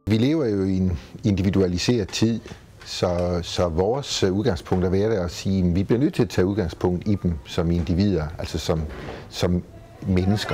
Vi lever jo i en individualiseret tid, så vores udgangspunkt er været at sige, at vi bliver nødt til at tage udgangspunkt i dem som individer, altså som mennesker.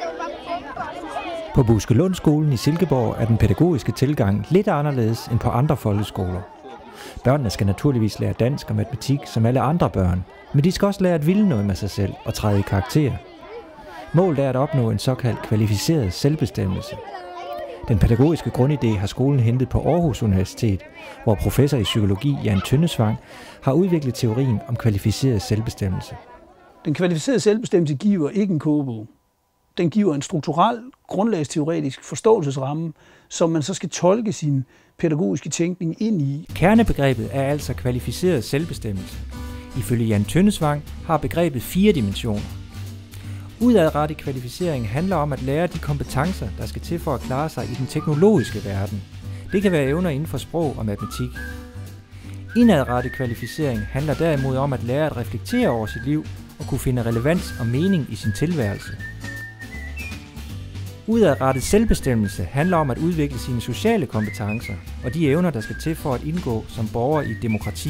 På Buskelundskolen i Silkeborg er den pædagogiske tilgang lidt anderledes end på andre folkeskoler. Børnene skal naturligvis lære dansk og matematik som alle andre børn, men de skal også lære at ville noget med sig selv og træde i karakter. Målet er at opnå en såkaldt kvalificeret selvbestemmelse. Den pædagogiske grundidé har skolen hentet på Aarhus Universitet, hvor professor i psykologi Jan Tønnesvang har udviklet teorien om kvalificeret selvbestemmelse. Den kvalificerede selvbestemmelse giver ikke en kogebog. Den giver en strukturel, grundlagsteoretisk forståelsesramme, som man så skal tolke sin pædagogiske tænkning ind i. Kernebegrebet er altså kvalificeret selvbestemmelse. Ifølge Jan Tønnesvang har begrebet 4 dimensioner. Udadrettet kvalificering handler om at lære de kompetencer, der skal til for at klare sig i den teknologiske verden. Det kan være evner inden for sprog og matematik. Indadrettet kvalificering handler derimod om at lære at reflektere over sit liv og kunne finde relevans og mening i sin tilværelse. Udadrettet selvbestemmelse handler om at udvikle sine sociale kompetencer og de evner, der skal til for at indgå som borger i et demokrati.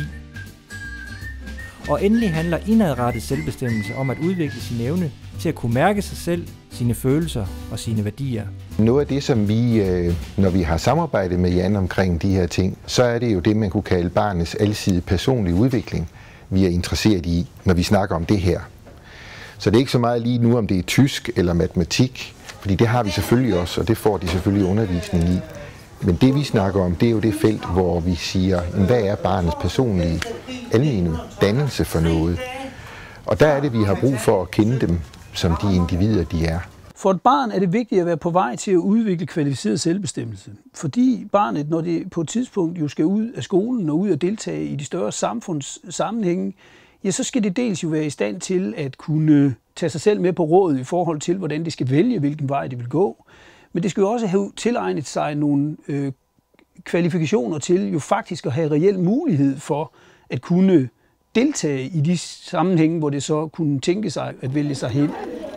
Og endelig handler indadrettet selvbestemmelse om at udvikle sin evne til at kunne mærke sig selv, sine følelser og sine værdier. Noget af det, som vi, når vi har samarbejdet med Jan omkring de her ting, så er det jo det, man kunne kalde barnets alsidige personlige udvikling, vi er interesseret i, når vi snakker om det her. Så det er ikke så meget lige nu, om det er tysk eller matematik, fordi det har vi selvfølgelig også, og det får de selvfølgelig undervisning i. Men det, vi snakker om, det er jo det felt, hvor vi siger, hvad er barnets personlige almene dannelse for noget? Og der er det, vi har brug for at kende dem som de individer, de er. For et barn er det vigtigt at være på vej til at udvikle kvalificeret selvbestemmelse. Fordi barnet, når det på et tidspunkt jo skal ud af skolen og ud og deltage i de større samfundssammenhænge, ja, så skal det dels jo være i stand til at kunne tage sig selv med på råd i forhold til, hvordan det skal vælge, hvilken vej det vil gå. Men det skal jo også have tilegnet sig nogle kvalifikationer til jo faktisk at have reel mulighed for at kunne deltage i de sammenhænge, hvor det så kunne tænke sig at vælge sig hen.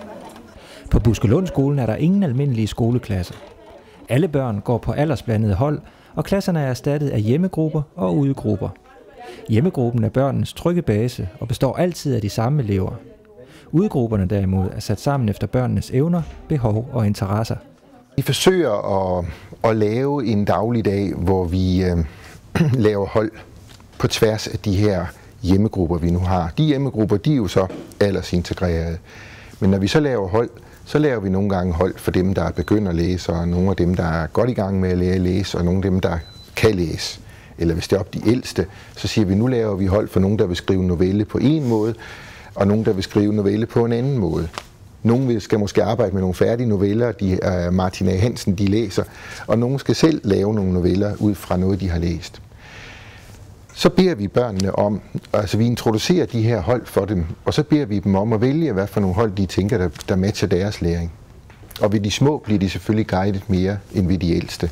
På Buskelundskolen er der ingen almindelige skoleklasser. Alle børn går på aldersblandede hold, og klasserne er erstattet af hjemmegrupper og udegrupper. Hjemmegruppen er børnenes trygge base og består altid af de samme elever. Udegrupperne derimod er sat sammen efter børnenes evner, behov og interesser. Vi forsøger at lave en dagligdag, hvor vi laver hold på tværs af de her hjemmegrupper, vi nu har. De hjemmegrupper, de er jo så aldersintegrerede. Men når vi så laver hold, så laver vi nogle gange hold for dem, der begynder at læse, og nogle af dem, der er godt i gang med at lære at læse, og nogle af dem, der kan læse. Eller hvis det er op de ældste, så siger vi, nu laver vi hold for nogen, der vil skrive novelle på en måde, og nogen, der vil skrive novelle på en anden måde. Nogle skal måske arbejde med nogle færdige noveller, Martin A. Hansen, de læser, og nogle skal selv lave nogle noveller ud fra noget, de har læst. Så beder vi børnene om, altså vi introducerer de her hold for dem, og så beder vi dem om at vælge, hvad for nogle hold de tænker, der matcher deres læring. Og ved de små bliver de selvfølgelig guidet mere end ved de ældste.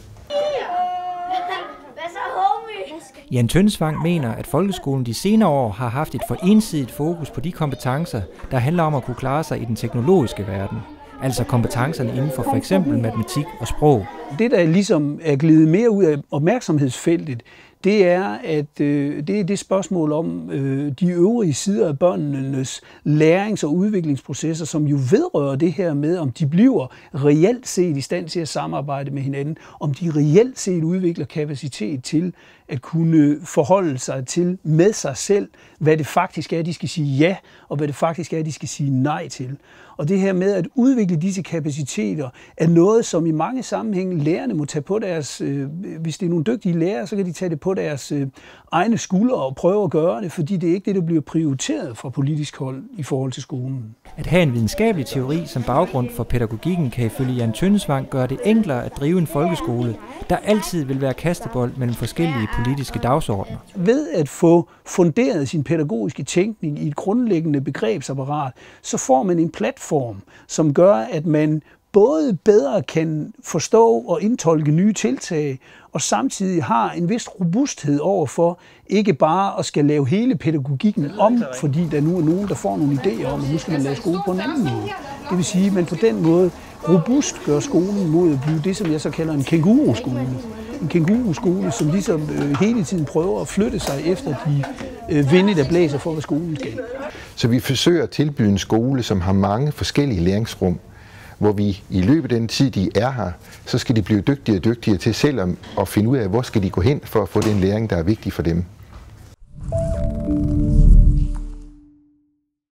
Jan Tønnesvang mener, at folkeskolen de senere år har haft et for ensidigt fokus på de kompetencer, der handler om at kunne klare sig i den teknologiske verden. Altså kompetencerne inden for f.eks. matematik og sprog. Det, der ligesom er glidet mere ud af opmærksomhedsfeltet, det er, at det er det spørgsmål om de øvrige sider af børnenes lærings- og udviklingsprocesser, som jo vedrører det her med, om de bliver reelt set i stand til at samarbejde med hinanden, om de reelt set udvikler kapacitet til at kunne forholde sig til med sig selv, hvad det faktisk er, de skal sige ja, og hvad det faktisk er, de skal sige nej til. Og det her med at udvikle disse kapaciteter er noget, som i mange sammenhænge lærerne må tage på deres, hvis det er nogle dygtige lærere, så kan de tage det på deres egne skuldre og prøve at gøre det, fordi det er ikke det, der bliver prioriteret fra politisk hold i forhold til skolen. At have en videnskabelig teori som baggrund for pædagogikken kan ifølge Jan Tønnesvang gøre det enklere at drive en folkeskole, der altid vil være kastebold mellem forskellige politiske dagsordner. Ved at få funderet sin pædagogiske tænkning i et grundlæggende begrebsapparat, så får man en platform, som gør, at man både bedre kan forstå og indtolke nye tiltag, og samtidig har en vis robusthed overfor ikke bare at skal lave hele pædagogikken om, fordi der nu er nogen, der får nogle idéer om, at nu skal man lave skole på en anden måde. Det vil sige, at man på den måde robust gør skolen mod at blive det, som jeg så kalder en kænguruskole. en kænguruskole, som ligesom hele tiden prøver at flytte sig efter de vinde, der blæser for, hvad skolen skal. Så vi forsøger at tilbyde en skole, som har mange forskellige læringsrum, hvor vi i løbet af den tid, de er her, så skal de blive dygtigere og dygtigere til selv at finde ud af, hvor skal de gå hen for at få den læring, der er vigtig for dem.